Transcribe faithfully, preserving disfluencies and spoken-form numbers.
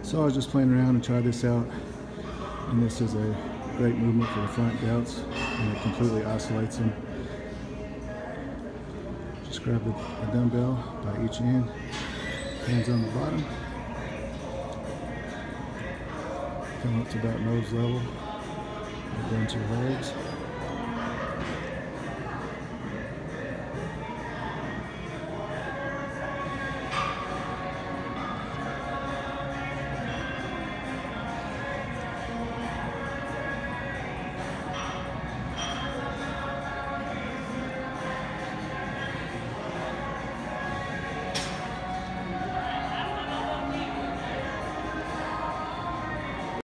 So I was just playing around and tried this out, and this is a great movement for the front delts, and it completely isolates them. Just grab the, the dumbbell by each end, hands on the bottom, come up to about nose level, and down to your legs.